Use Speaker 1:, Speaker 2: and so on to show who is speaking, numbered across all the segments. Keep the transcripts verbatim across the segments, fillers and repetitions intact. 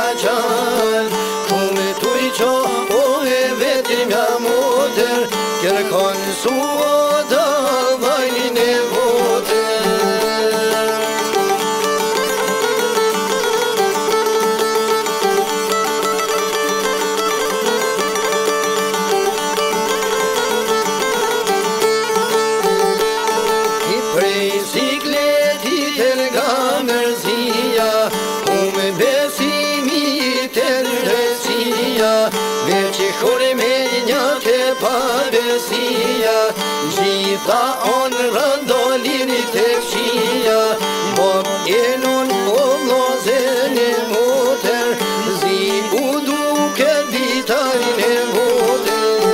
Speaker 1: qan Kume tuj qo po e vetim ja moter Kërkon suoda vajnin e voter I prej sikletit e nga mërzia Ume besimi të rësia Veç i shore me një të pabesia Gjitha onë rëndolinit e fshia Po enon o lozen e moter Zi u duke ditajn e voter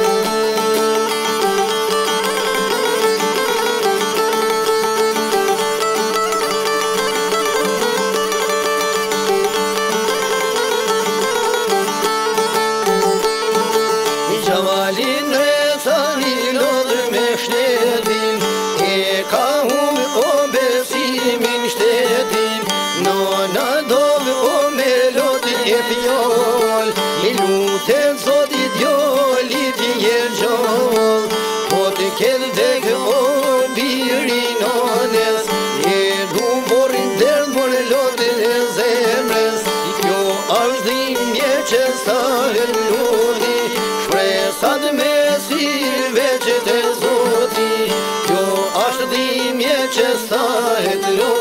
Speaker 1: Gjavalin recani lodhë me shtetin E ka hum o besimin shtetin Nona dovë o melodi e fjol I lutem zotit jolit je gjol Po të kel vek o biri nones E du borin derdh mor lodin e zemres Jo është dhimje që stahet lodi Sad me silve që të zoti Jo është dhimje që stahet lodi